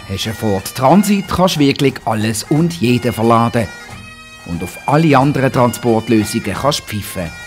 Hast du einen Ford Transit, kannst du wirklich alles und jeden verladen. Und auf alle anderen Transportlösungen kannst du pfeifen.